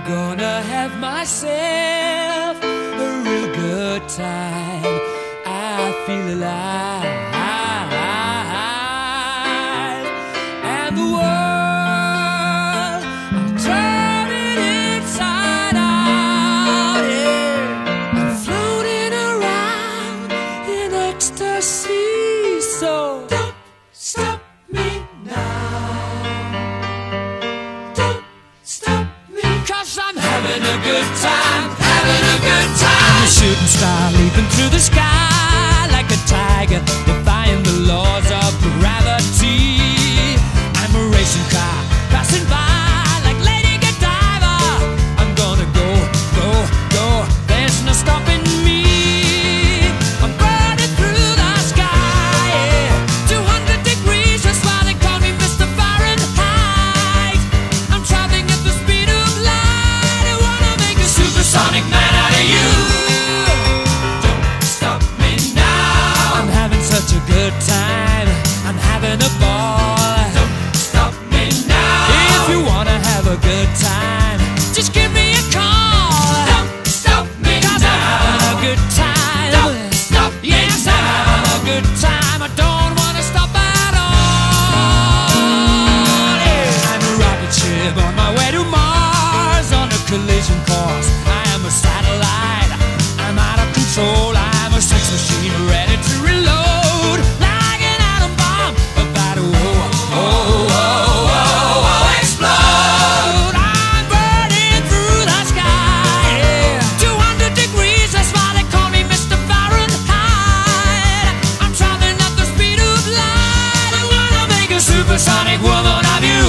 gonna have myself a real good time. I feel alive, and the world, I'm turning inside out. Yeah, I'm floating around in ecstasy. So don't stop me now. Don't stop me, 'cause I'm having a good time, having a good time. I'm a shooting star leaping through the sky like a tiger, defying the laws of gravity. I'm a racing car passing by like Lady Godiva. I'm gonna go, go, go. There's no stopping me. I'm burning through the sky, yeah. 200 degrees, that's why they call me Mr. Fahrenheit. I'm traveling at the speed of light. I wanna make a supersonic man out of you. Don't stop me now. I'm having such a good time. I'm having a ball. Don't stop me now. If you wanna have a good time, just give me a call. Don't stop me 'cause now. I'm having a good time. Don't stop me yes, now. I'm having a good time. I don't wanna stop at all. Yeah. I'm a rocket ship on my way to Mars on a collision course. I am a satellite. I'm out of control. I'm a sex machine ready to reload like an atom bomb about to explode. I'm burning through the sky, yeah. 200 degrees, that's why they call me Mr. Fahrenheit. I'm traveling at the speed of light. I wanna make a supersonic woman of you.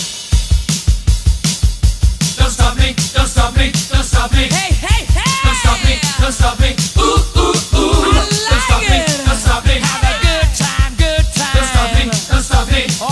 Don't stop me, don't stop me, don't stop me. Hey, hey, hey! Don't stop me, don't stop me. Ooh, ooh, ooh. Don't stop me, don't stop me. Have a good time, good time. Don't stop me, don't stop me. Oh!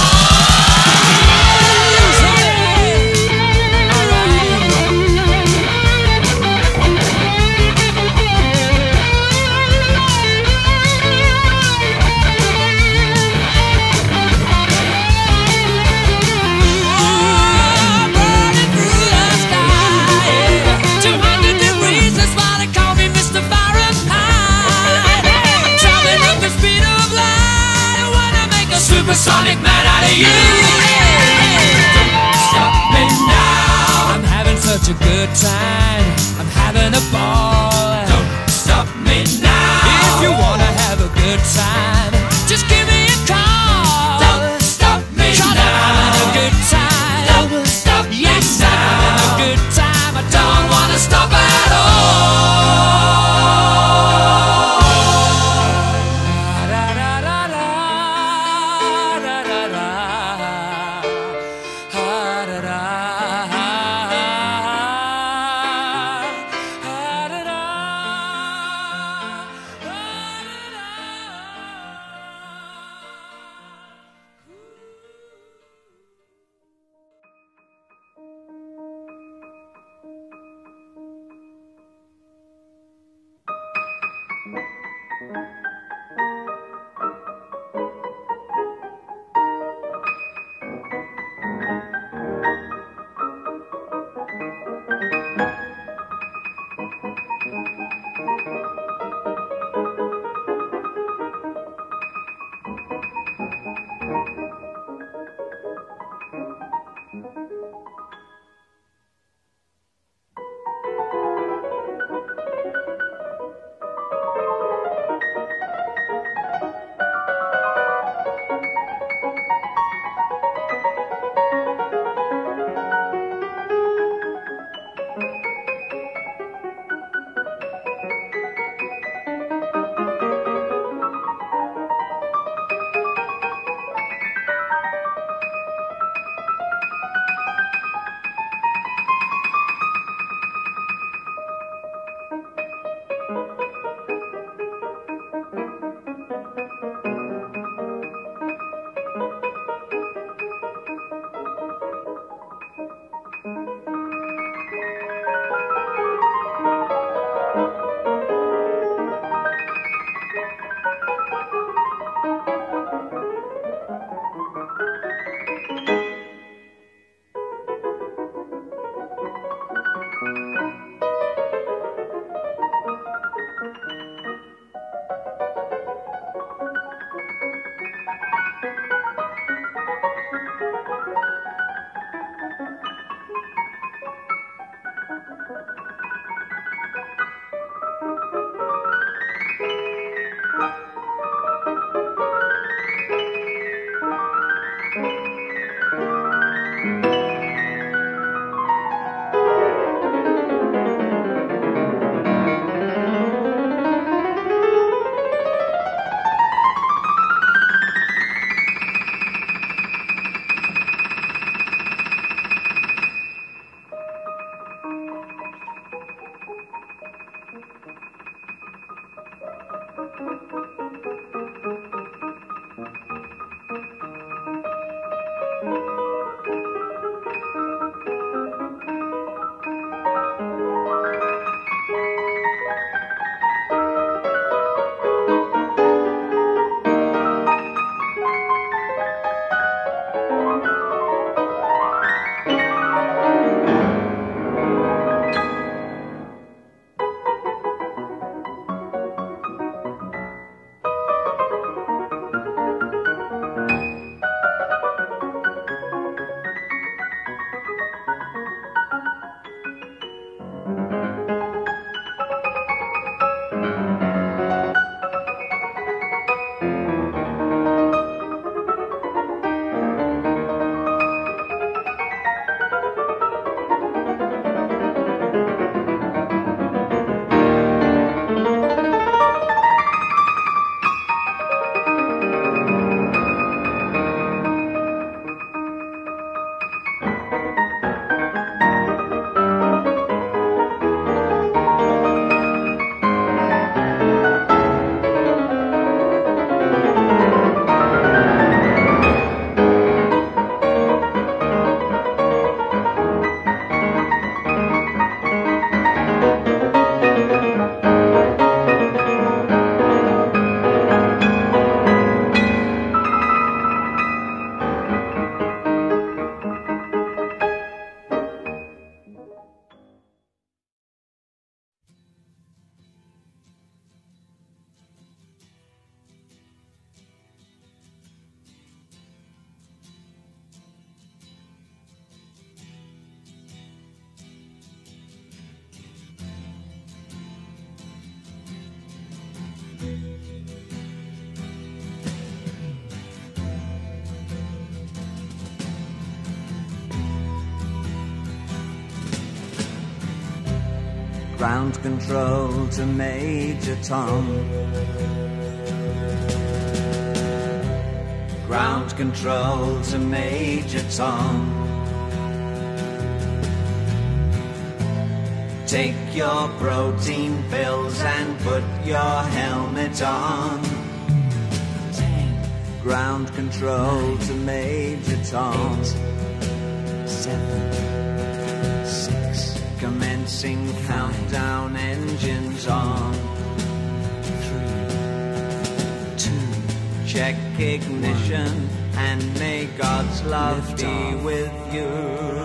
Burning through the sky, yeah. 200 degrees, that's why they call me Mr. Fahrenheit. I'm traveling at the speed of light. I wanna make a supersonic man out of you. Don't stop me now. I'm having such a good time. I'm having a ball. Don't stop me now. If you wanna have a good time, just give me a call. Don't stop me now. I'm having a good time. Don't stop me yes, now. I'm having a good time. I don't wanna stop at all. Ground control to Major Tom. Ground control to Major Tom. Take your protein pills and put your helmet on. 10, Ground control 9, to Major Tom. 8, 7, 6, Commencing countdown, engines on. 3, 2, Check ignition and may God's love Lift be off. with you.